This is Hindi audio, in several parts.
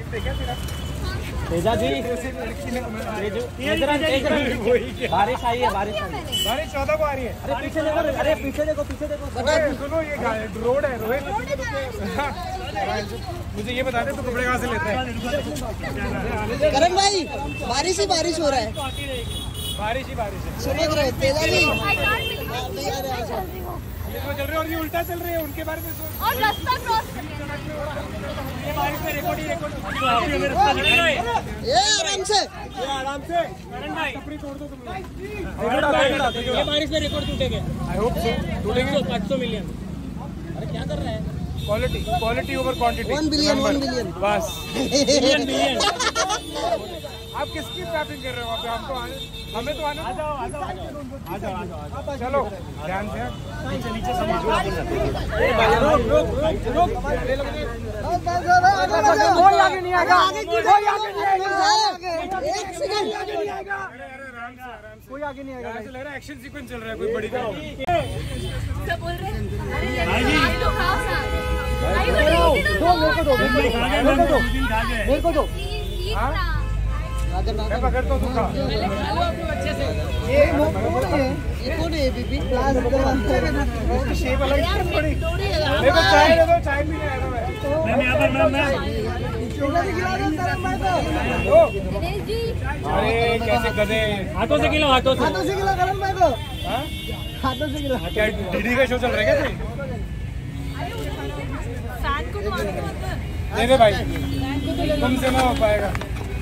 तेजा जी बारिश आई है, बारिश 14 को आ रही है। अरे पीछे देखो, अरे पीछे देखो, पीछे देखो। सुनो ये रोड है रोहित। मुझे ये बता दे तो कपड़े कहाँ से लेते हैं? करण भाई बारिश ही बारिश हो रहा है, बारिश ही बारिश है। सुनो तेजा जी चल रहे और ये उल्टा चल रहे हैं उनके बारे में और रास्ता क्रॉस ये बारिश में रिकॉर्ड ये आराम से करण भाई कपड़ी तोड़ दो तुम। ये बारिश में रिकॉर्ड टूटेंगे। आई होप सो टूटेंगे। 500 मिलियन। अरे क्या कर रहा है? Quality over quantity. 1 बिलियन बस। बिलियन। आप किसकी पैकिंग कर रहे हो? हम तो हमें तो आना। आ जाओ चलो ध्यान से नीचे समझो। कोई आगे नहीं आएगा, कोई आगे नहीं आएगा, कोई आगे नहीं आएगा। लग रहा है एक्शन सीक्वेंस चल रहा है कोई बड़ी सब बोल रहे हैं अरे तो खाओ सा मेरे को दो मैं पकड़ता हूँ। ये कौन है बीबी? शेप अलग थोड़ी। देखो चाय दे दो, चाय पीने आया था मैं यहाँ पर। अरे कैसे गधे, हाथों से खिलाओ, हाथों से खिला करण भाई को, हाथों से खिला। क्या डीडी का शो चल रहा है क्या? दे दे भाई, तुमसे ना हो पाएगा।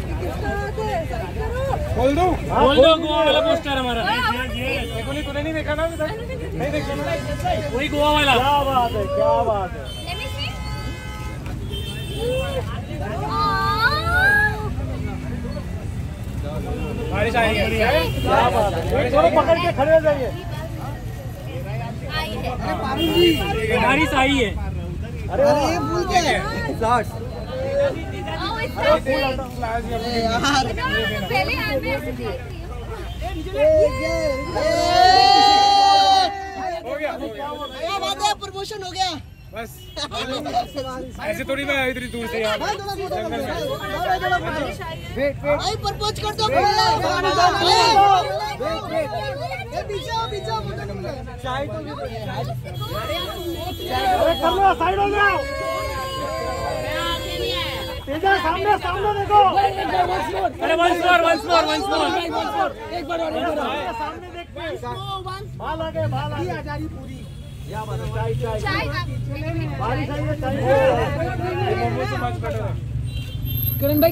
बोल दो गोवा वाला पोस्टर हमारा। देखो नहीं, तूने नहीं देखा ना? नहीं देखा ना? वही गोवा वाला। क्या बात है, क्या बात है। बारिश आई है, क्या बात है। थोड़ा पकड़ के खड़े हो जाइए। बारिश आई है। अरे ये भूल गए फ्लावर्स। पहले हो गया, क्या बात है, प्रमोशन हो गया बस। ऐसे थोड़ी ना इतनी दूर से यार। भाई प्रपोज कर दो। चाय तो कर लो, साइड हो जाओ। तेजा सामने देखो। अरे once more। एक बार और सामने देख के बाल आ गए पूरी। क्या बात है, चाय बारिश आई है, चाय। करण भाई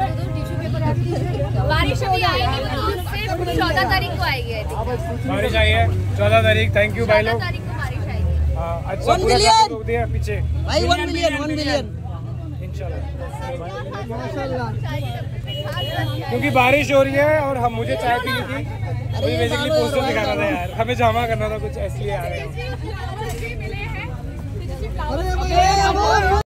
बारिश अभी आएगी, 14 तारीख को आएगी। बारिश आई है 14 तारीख। थैंक यू भाई लोग। 14 तारीख को बारिश आएगी। अच्छा 1 बिलियन दिया पीछे भाई, 1 बिलियन इंशाल्लाह। क्योंकि बारिश हो रही है और हम मुझे चाय पीनी थी। मुझे बेसिकली पोस्टर दिखाना था यार, हमें जमा करना था कुछ, इसलिए आ रहे हैं।